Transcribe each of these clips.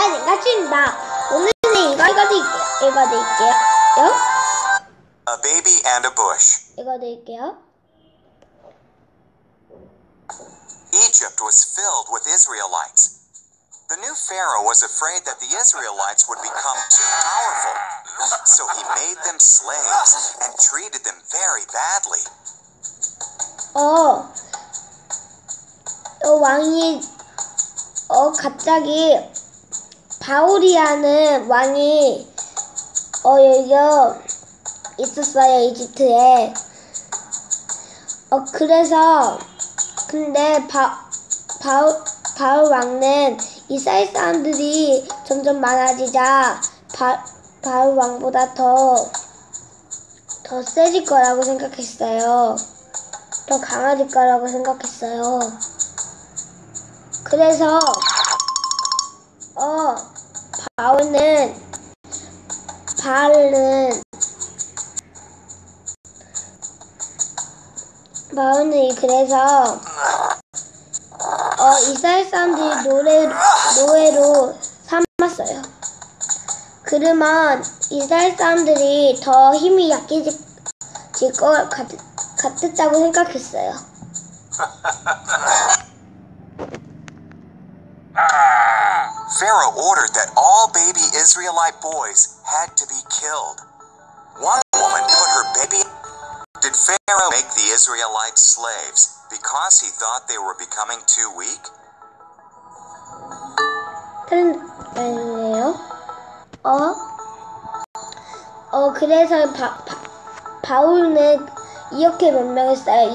안녕하십니까. 오늘은 읽어드릴게요. A baby and a bush. 읽어드릴게요. Egypt was filled with Israelites. The new Pharaoh was afraid that the Israelites would become too powerful, so he made them slaves and treated them very badly. 왕이 갑자기 바울이라는 왕이 여기가 있었어요, 이집트에. 그래서 근데 바울 왕은 이스라엘 사람들이 점점 많아지자 바울 왕보다 더 세질 거라고 생각했어요. 더 강해질 거라고 생각했어요. 그래서 바울은 그래서 이스라엘 사람들이 노예로 삼았어요. 그러면 이스라엘 사람들이 더 힘이 약해질 것 같았다고 생각했어요. Pharaoh ordered that all baby Israelite boys had to be killed. One woman put her baby. Did Pharaoh make the Israelites slaves because he thought they were becoming too weak? 아니에요. 그래서 바울은 이렇게 명령했어요.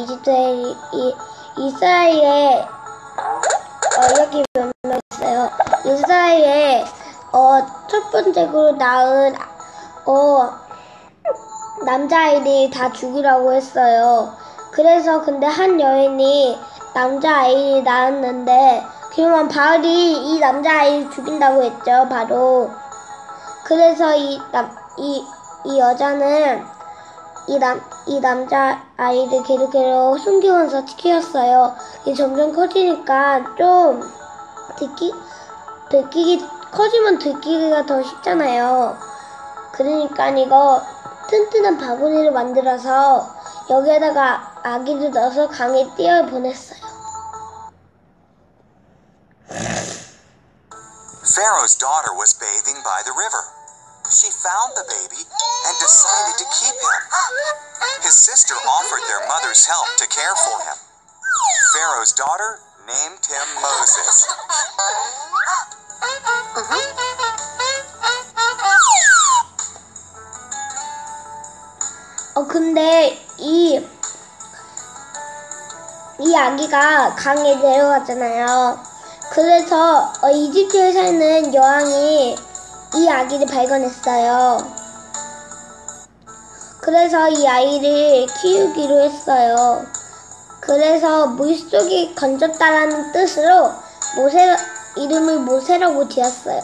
이스라엘에 이렇게 명령했어요. 이스라엘에 첫 번째로 낳은 남자아이들이 다 죽이라고 했어요. 그래서 근데 한 여인이 남자아이를 낳았는데 그러면 바울이 이 남자아이를 죽인다고 했죠, 바로. 그래서 이 여자는 이 남자아이를 계속 숨기면서 키웠어요. 점점 커지니까 좀 커지면 들키기가 더 쉽잖아요. 그러니까 이거 튼튼한 바구니를 만들어서 여기에다가 아기를 넣어서 강에 띄어 보냈어요. Pharaoh's daughter was bathing by the river. She found the baby and decided to keep him. His sister offered their mother's help to care for him. Pharaoh's daughter named him Moses. 근데 이 아기가 강에 내려갔잖아요. 그래서 이집트에 사는 여왕이 이 아기를 발견했어요. 그래서 이 아이를 키우기로 했어요. 그래서 물속에 건졌다라는 뜻으로 이름을 모세라고 지었어요.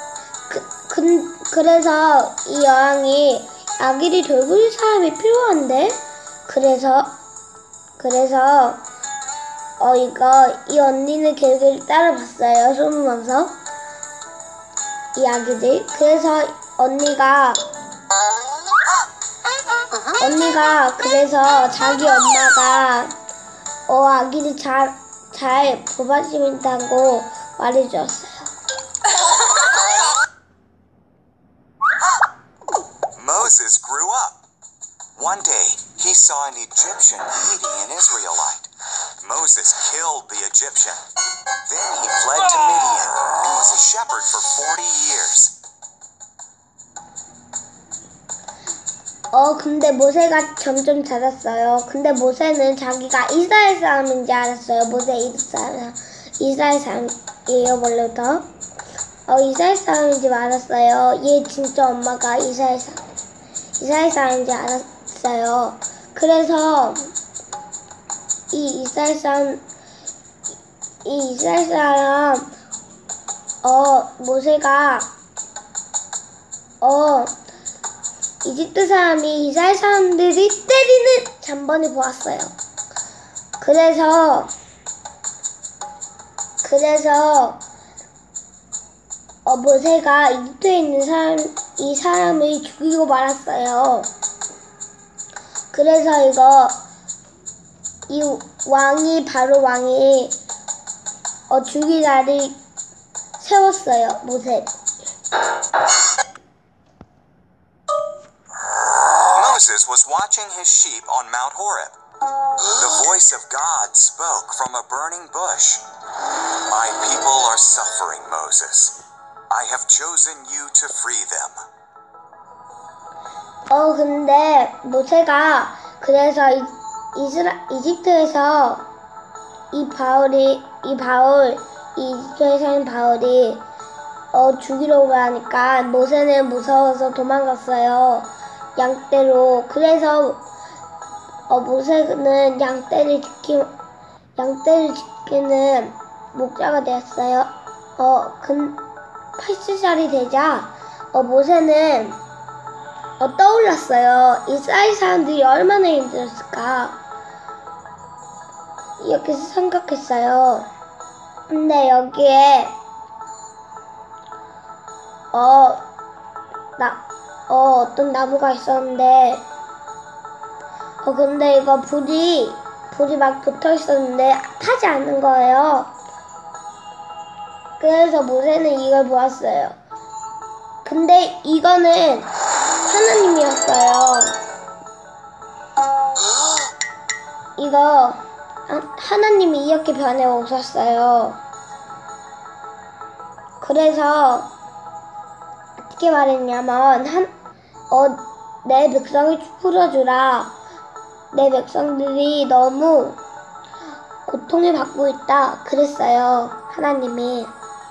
그래서 이 여왕이 아기를 돌볼 사람이 필요한데 그래서 이 언니는 계속 따라봤어요. 숨으면서 이 아기들. 그래서 언니가 그래서 자기 엄마가 아기를 잘 뽑아주신다고 말해주었어요. Moses grew up. One day, he saw an Egyptian eating an Israelite. Moses killed the Egyptian. Then he fled to Midian and was a shepherd for 40 years. 근데 모세가 점점 자랐어요. 근데 모세는 자기가 이스라엘 사람인지 알았어요. 모세 이스라엘 사람이에요, 원래부터. 이스라엘 사람인지 알았어요. 얘 진짜 엄마가 이스라엘 사람인지 알았어요. 그래서 이 이스라엘 사람 모세가 이집트 사람이 이스라엘 사람들이 때리는 장면을 보았어요. 그래서 모세가 이집트에 있는 이 사람을 죽이고 말았어요. 그래서 이 왕이 죽일 날을 세웠어요, 모세. Moses was watching his sheep on Mount Horeb. The voice of God spoke from a burning bush. My people are suffering, Moses. I have chosen you to free them. 근데 모세가 그래서 이집트에서 이집트에 사는 바울이 죽이려고 하니까 모세는 무서워서 도망갔어요. 양떼로. 그래서 모세는 양떼를 지키는 목자가 되었어요. 80살이 되자 모세는 떠올랐어요. 이스라엘 사람들이 얼마나 힘들었을까 이렇게 생각했어요. 근데 여기에 어떤 나무가 있었는데 근데 이거 불이 막 붙어 있었는데 타지 않는 거예요. 그래서 모세는 이걸 보았어요. 근데 이거는 하나님이었어요. 이거 하나님이 이렇게 변해 오셨어요. 그래서 어떻게 말했냐면 내 백성을 풀어주라. 내 백성들이 너무 고통을 받고 있다. 그랬어요, 하나님이.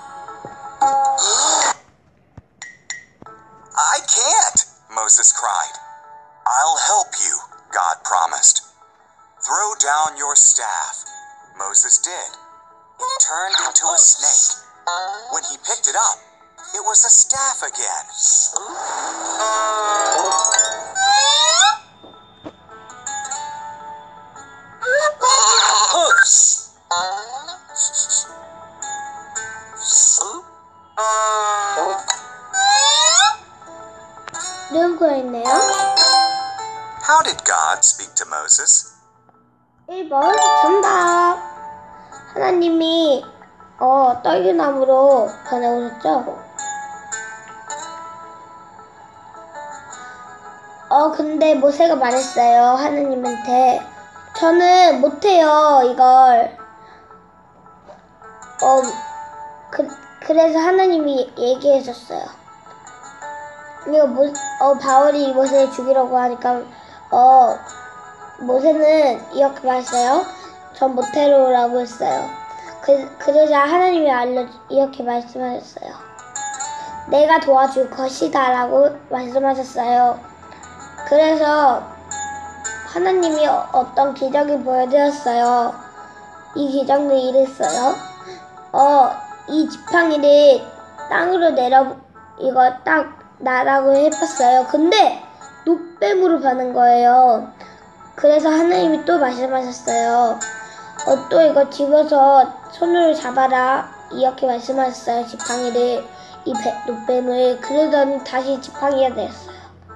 I can't, Moses cried. I'll help you, God promised. Throw down your staff. Moses did. It turned into a snake. When he picked it up, it was a staff again. 누구가 있네요? How did God speak to Moses? 1번 정답. 하나님이 떨기나무로 변해오셨죠? 근데 모세가 말했어요, 하나님한테. 저는 못해요, 이걸. 그래서 하나님이 얘기해줬어요. 이거 바울이 모세를 죽이려고 하니까 모세는 이렇게 말했어요. 전 못해요라고 했어요. 그러자 하나님이 이렇게 말씀하셨어요. 내가 도와줄 것이다 라고 말씀하셨어요. 그래서 하나님이 어떤 기적을 보여드렸어요. 이 기적은 이랬어요. 이 지팡이를 땅으로 이거 딱 나라고 해봤어요. 근데 노뱀으로 변한 거예요. 그래서 하나님이 또 말씀하셨어요. 또 이거 집어서 손으로 잡아라 이렇게 말씀하셨어요. 지팡이를 노뱀을. 그러더니 다시 지팡이가 되었어요.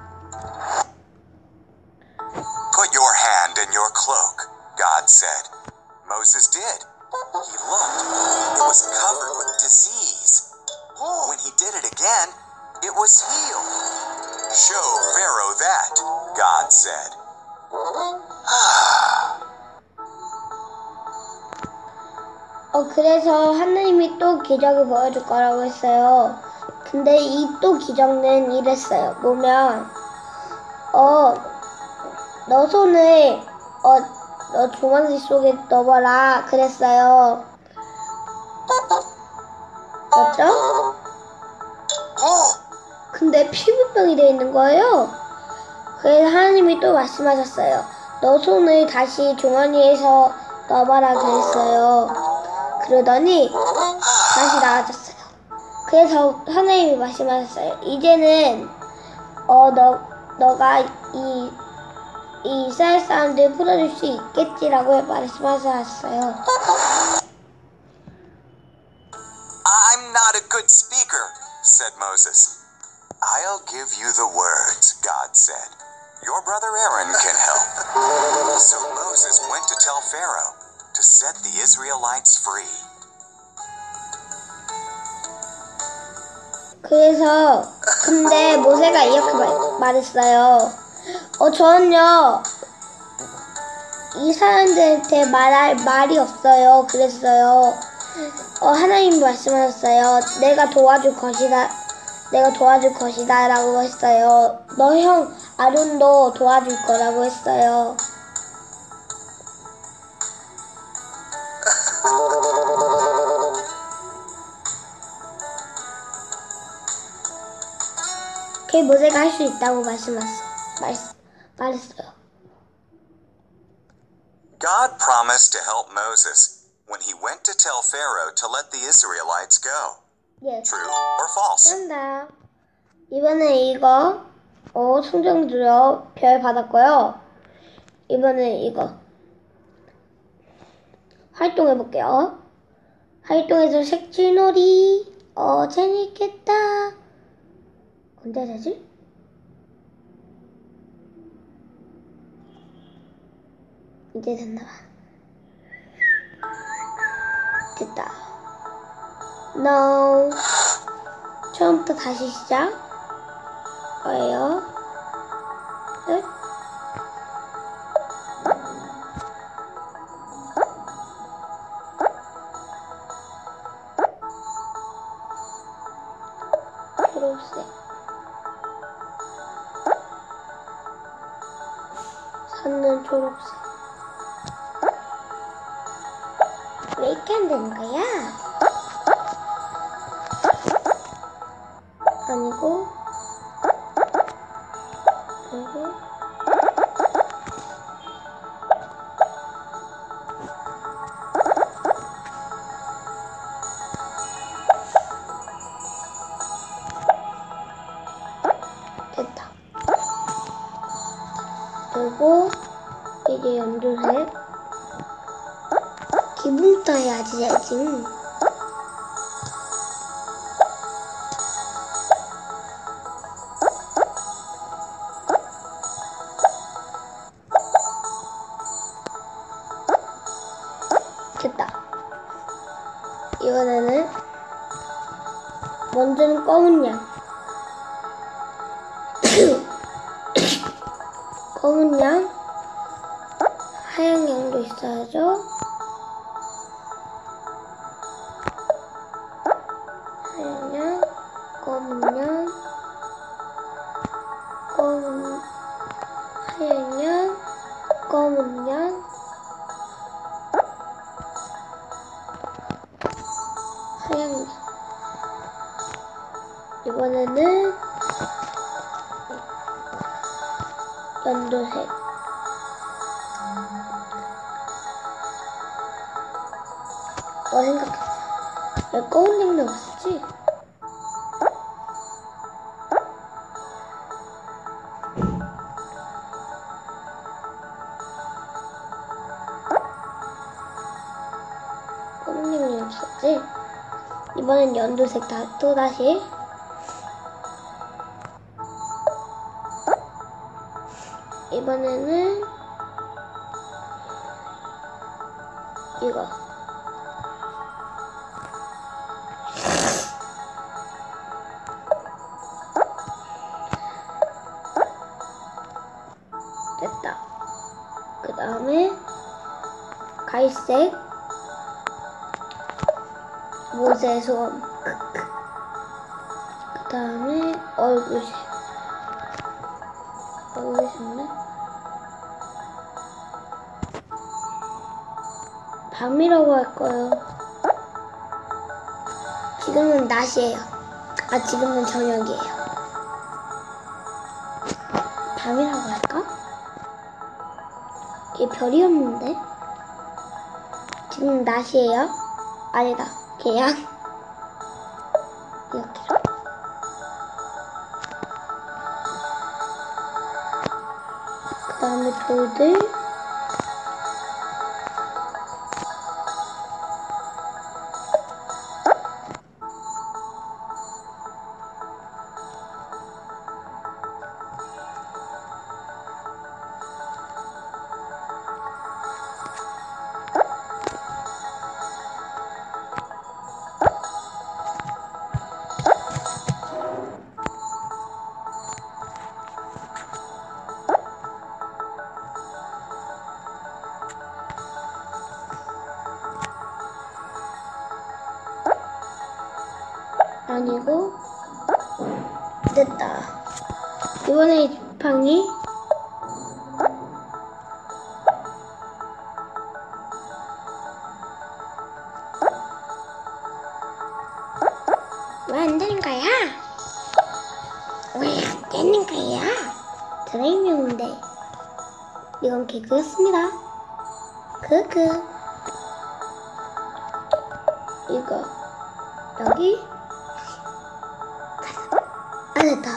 Put your hand in your cloak, God said. Moses did. He looked. It was covered with disease. When he did it again, it was healed. Show Pharaoh that, God said. 그래서 하나님이 또 기적을 보여줄 거라고 했어요. 근데 이 또 기적은 이랬어요. 보면 너 손을 너 주머니 속에 넣어봐라 그랬어요. 맞죠? 근데 피부병이 되어 있는 거예요. 그래서 하나님이 또 말씀하셨어요. 너 손을 다시 주머니에서 넣어봐라 그랬어요. 그러더니 다시 나아졌어요. 그래서 하나님이 말씀하셨어요. 이제는 너가 이 이스라엘 사람들 풀어줄 수 있겠지라고 말씀하셨어요. I'm not a good speaker, said Moses. I'll give you the words, God said. Your brother Aaron can help. So Moses went to tell Pharaoh to set the Israelites free. 그래서 근데 모세가 이렇게 말했어요. 저는요 이 사람들한테 말할 말이 없어요. 그랬어요. 하나님 말씀하셨어요. 내가 도와줄 것이다 라고 했어요. 너 형 아론도 도와줄 거라고 했어요. 그 모세가 할 수 있다고 말했어요. God promised to help Moses when he went to tell Pharaoh to let the Israelites go. Yes. True or false? 정답. 이번에 이거 성경들어 별 받았고요. 이번에 이거 활동해볼게요. 활동해서 색칠놀이. 재밌겠다. 언제 되지? 이제 됐나봐. 됐다. No. 처음부터 다시 시작. 뭐예요? 네? 초록색. 산은 초록색. 왜 이렇게 안 되는 거야? 아니고, 그리고, 됐다. 그리고, 이제 연두색. 기분부터 해야지. 됐다. 이번에는 먼저는 검은 양. 검은 양, 하얀 양도 있어야죠. 하얀 양, 검은 양, 하얀 양, 검은 양, 하얀 양. 이번에는 연두색. 생각해. 왜 검은 양이 없었지? 검은 양이 없었지? 이번엔 연두색 또다시. 이번에는 이거. 됐다. 그 다음에 갈색, 모세 소음. 그 다음에 얼굴색. 얼굴색은 밤이라고 할 거예요. 지금은 낮이에요. 지금은 저녁이에요. 밤이라고 할까? 이게 별이 없는데? 지금 낮이에요? 아니다. 그냥 이렇게로. 그 다음에 돌들. 아니고 됐다. 이번에 이 지팡이 왜 안 되는 거야? 왜 안 되는 거야? 드레이밍인데 이건 개그였습니다. 그그 이거 여기 아 됐다.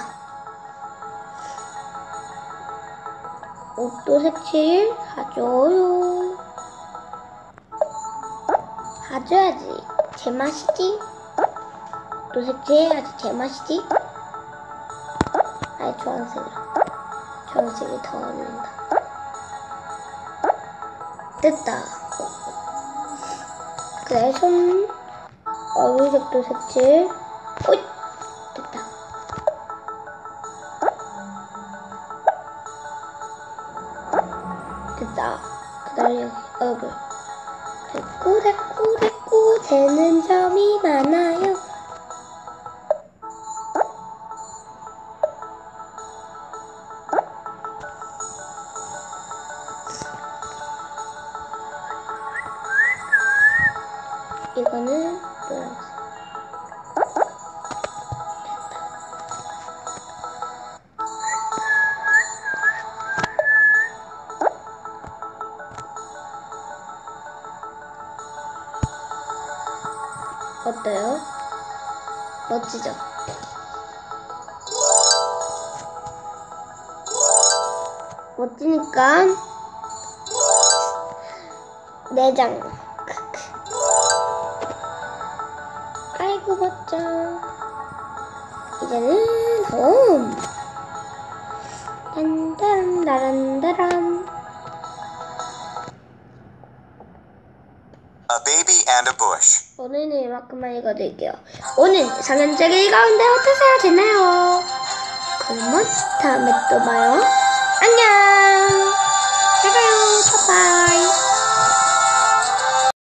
옷도 색칠 하줘요. 하줘야지 제맛이지. 옷도 색칠해야지 제맛이지. 아이 주황색이 더 어울린다. 됐다. 그래 손 얼굴색도 색칠. 오이 됐다. 됐다. 그다음에 여기 얼굴 됐고 되는 점이 많아요. 이거는 노란색. 어때요? 멋지죠? 멋지니까 내장. 아이고 멋져. 이제는 홈. 딴따란따란따란. A baby and a bush. 오늘은 이만큼만 읽어드릴게요. 오늘 4년째를 읽었는데 어떠세요? 됐나요? 그러면 다음에 또 봐요. 안녕. 잘 가요. 빠빠이.